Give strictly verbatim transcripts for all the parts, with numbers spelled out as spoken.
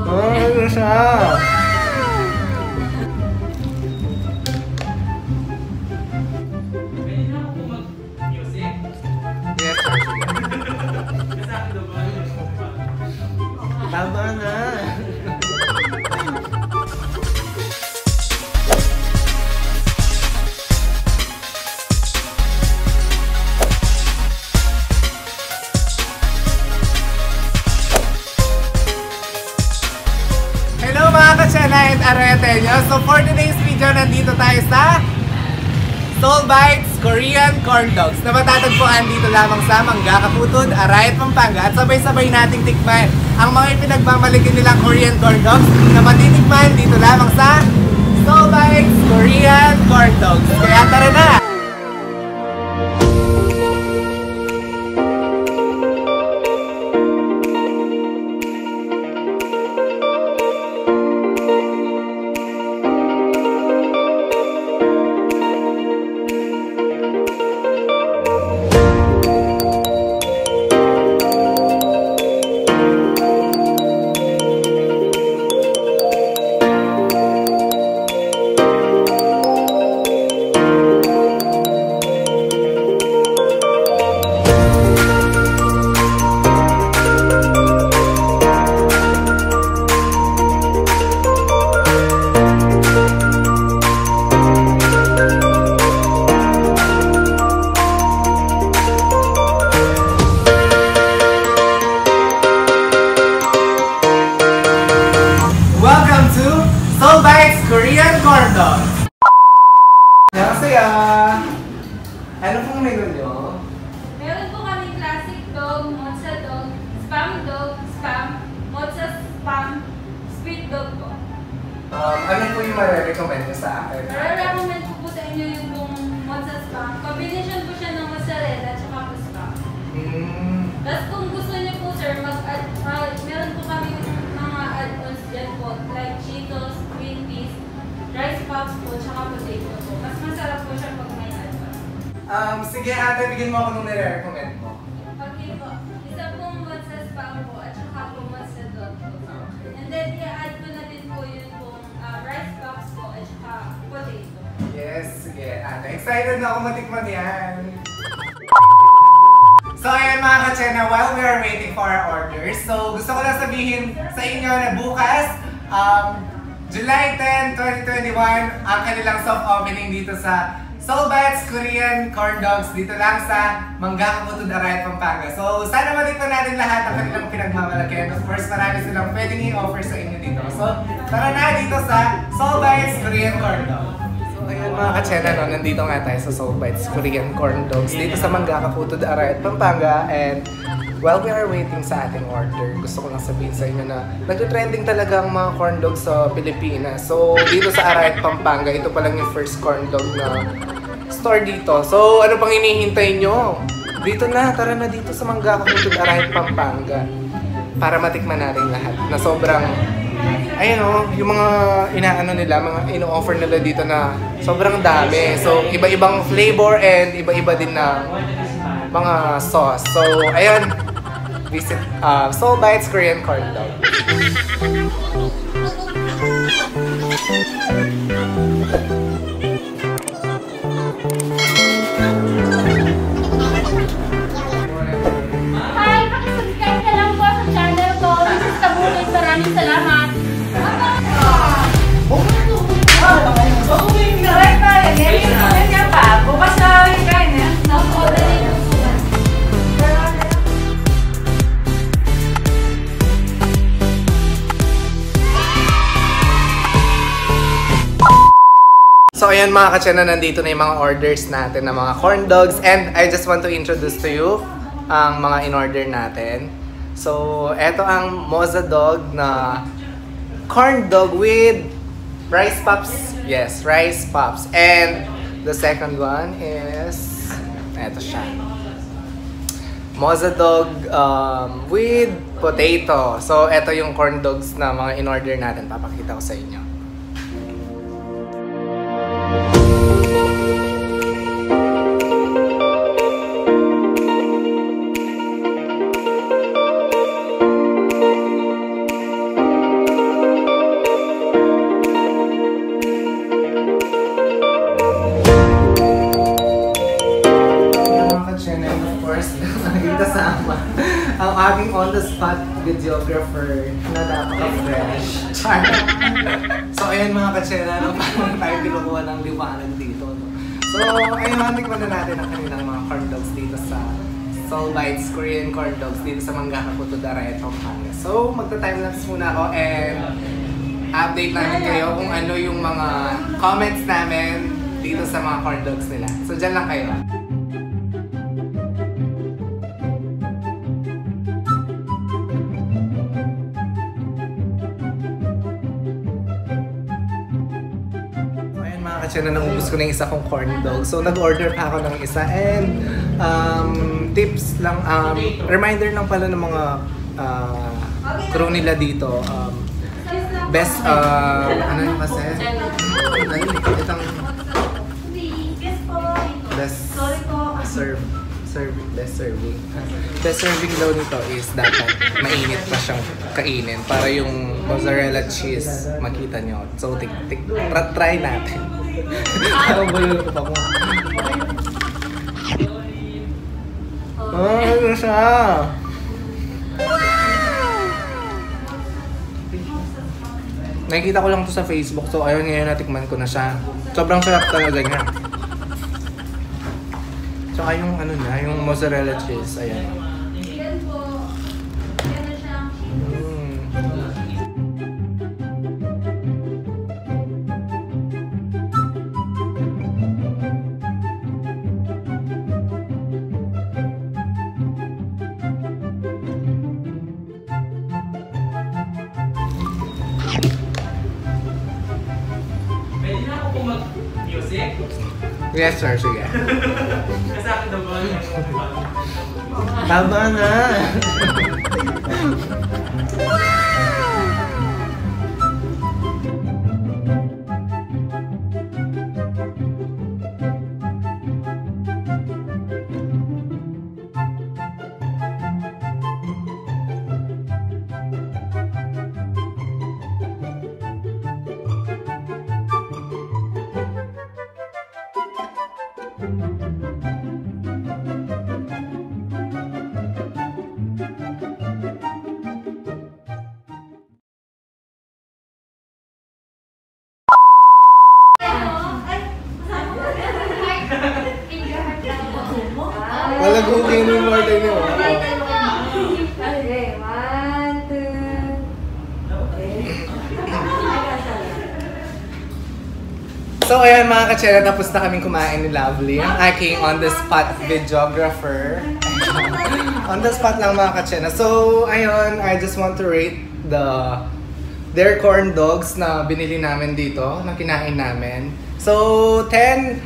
Oh, ano siya? Tama na. Hello mga Kachenaaa and Arayatenyo. So for today's video, nandito tayo sa Seoul Bites Korean Corndogs na matatagpuan dito lamang sa Mangga Cacutud Arayat, Pampanga, at sabay-sabay nating tikman ang mga pinagmamalaki nilang Korean Corndogs na matitikman dito lamang sa Seoul Bites Korean Corndogs. Kaya tara na! Seoul Bites Korean Corndogs. Annyeonghaseyo. Ano pong menu nyo? Meron po kami classic dog, mozza dog, spam dog, spam, mozza spam, sweet dog po. Um, ano po yung marirecommend nyo sa akin? Marirecommend ko po sa inyo yung pong mozza spam. Combination po siya ng mozzarella at saka po spam. Mm. Tapos kung gusto niyo po sir, mag-add, uh, meron po kami mga add-ons dyan po, like Cheetos, green peas, rice puffs po, tsaka potato po. Mas masarap po siya pag may add-ons. Um, sige ate, bigyan mo ako nung nire-recommend mo. Okay po. Isa pong mozza spam po at saka po mozza dog po. Okay. And then i-add ko na din po yun pong uh, rice puffs po at saka potato. Yes, sige ate. Excited na ako matikman yan. So ayan mga Kachenaaa, while we are waiting for our orders, so gusto ko lang sabihin sa inyo na bukas, um, July tenth, twenty twenty-one, ang kanilang soft opening dito sa Seoul Bites Korean Corndogs dito lang sa Mangga Cacutud Arayat, Pampanga. So sana matikman natin lahat ang kanilang pinagmamalaki. Of course, marami silang pwedeng i-offer sa inyo dito. So tara na dito sa Seoul Bites Korean Corndogs. Ayan mga Kachenaaa, no, nandito nga tayo sa Seoul Bites Korean Corndogs dito sa Mangga Cacutud Arayat, Pampanga. And while we are waiting sa ating order, gusto ko lang sabihin sa inyo na nag-trending talaga ang mga corndogs sa Pilipinas. So dito sa Arayat, Pampanga, ito pa lang yung first corndog na store dito. So ano pang hinihintay nyo? Dito na, tara na dito sa Mangga Cacutud Arayat, Pampanga para matikman natin lahat na sobrang, ayun o, yung mga inaano nila, mga ino-offer nila dito na sobrang dami. So, iba-ibang flavor and iba-iba din na mga sauce. So, ayun, visit uh, Seoul Bites Korean Corndog. Hi! Pakisubscribe ka lang po sa channel ko. This is Sabay. Maraming salamat. So ayan mga Kachenaaa, nandito na yung mga orders natin na mga corn dogs, and I just want to introduce to you ang mga in-order natin. So eto ang mozza dog na corn dog with rice puffs. Yes, rice puffs. And the second one is eto siya. Mozza dog um, with potato. So eto yung corn dogs na mga in-order natin. Papakita ko sa inyo. ang aking on-the-spot videographer na napaka-fresh. So ayun mga Kachenaaa, no, parang tayo pinukuha ng liwanag dito. No? So ayun, tikman na natin ang kanilang mga corndogs dito sa Seoul Bites, Korean corndogs dito sa Mangga Cacutud Arayat, Pampanga. So magta-timelapse muna ako and update namin kayo kung ano yung mga comments namin dito sa mga corndogs nila. So dyan lang kayo. Na nangubos ko na yung isa kong corndog. So nag-order pa ako ng isa and um, tips lang, um, reminder lang pala ng mga uh, crew nila dito. Um, best, uh, ano yung kasi? Ayun, itang best serve, serve, best serving. Best serving daw nito is dapat mainit pa siyang kainin para yung mozzarella cheese makita nyo. So tik, tik, try natin. Parang bulol ko pa mo. Oh, ano siya? Nakikita ko lang to sa Facebook, so ayun ngayon natikman ko na siya. Sobrang sarap talaga niya. Tsaka yung ano niya, yung mozzarella cheese, ayan. Yan po. Yan na siya. Pwede na ako po mag-music? Yes sir, sige. Kasi akin daw ba? Tama na! Wala kong kainin yung order niyo. Okay, one, two. So ayan mga Kachenaaa, tapos na kaming kumain ni Lovely, ang aking on-the-spot videographer. On-the-spot lang mga Kachenaaa. So ayun, I just want to rate the their corn dogs na binili namin dito, na kinain namin. So ten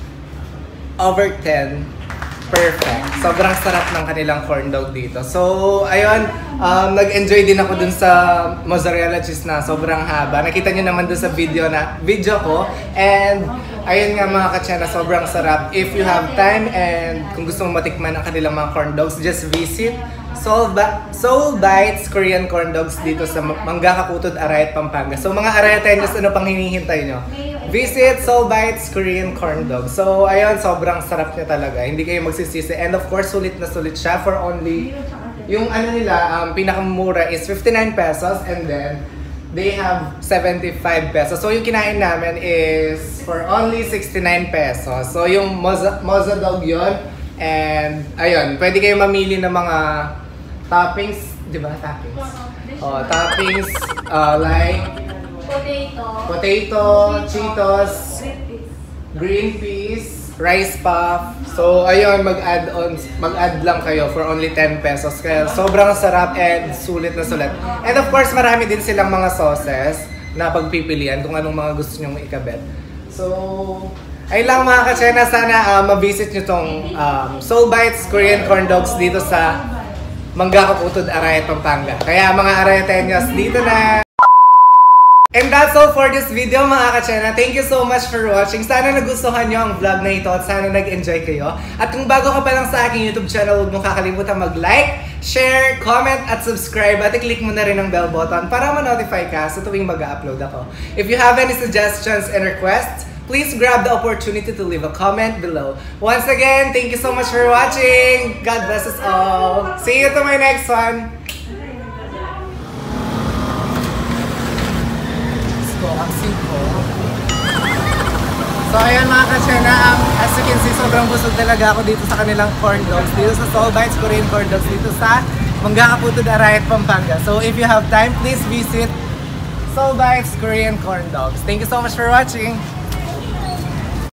over ten. Perfect. Sobrang sarap ng kanilang corndog dito. So, ayun, um, nag-enjoy din ako dun sa mozzarella cheese na sobrang haba. Nakita nyo naman dun sa video na video ko. And, ayun nga mga Kachenaaa, sobrang sarap. If you have time and kung gusto mong matikman ang kanilang mga corndogs, just visit Seoul, ba Seoul Bites Korean Corndogs dito sa Mangga Cacutud Arayat, Pampanga. So, mga Arayatenyos, ano pang hinihintay nyo? Visit Seoul Bites Korean Corndog. So, ayun, sobrang sarap niya talaga. Hindi kayo magsisisi. And of course, sulit na sulit siya for only, yung ano nila, um, pinakamura is fifty-nine pesos and then they have seventy-five pesos. So, yung kinain namin is for only sixty-nine pesos. So, yung moza, moza dog yun. And, ayun, pwede kayo mamili ng mga toppings. Di ba? Toppings. Oh, toppings uh, like Potato. Potato, Cheetos, green peas, rice puff. So, ayun, mag-add-on, mag-add lang kayo for only ten pesos. Kaya sobrang sarap and sulit na sulit. And of course, marami din silang mga sauces na pagpipilian kung anong mga gusto nyong ikabet. So, ayun lang mga Kachenaaa, sana uh, ma-visit nyo tong um, Seoul Bites Korean Corndogs dito sa Mangga Cacutud Arayat, Pampanga. Kaya mga Arayatenyos, dito na! And that's all for this video mga Kachenaaa. Thank you so much for watching. Sana nagustuhan nyo ang vlog na ito at sana nag-enjoy kayo. At kung bago ka pa lang sa aking YouTube channel, huwag mong kakalimutan mag-like, share, comment, at subscribe. At i-click mo na rin ang bell button para ma-notify ka sa tuwing mag-upload ako. If you have any suggestions and requests, please grab the opportunity to leave a comment below. Once again, thank you so much for watching. God bless us all. See you to my next one. So, ang simple. So ayan mga Kachenaaa, as you can see, sobrang busog talaga ako dito sa kanilang corndogs, dito sa Seoul Bites Korean corndogs, dito sa Mangga Cacutud Arayat, Pampanga. So if you have time, please visit Seoul Bites Korean corndogs. Thank you so much for watching.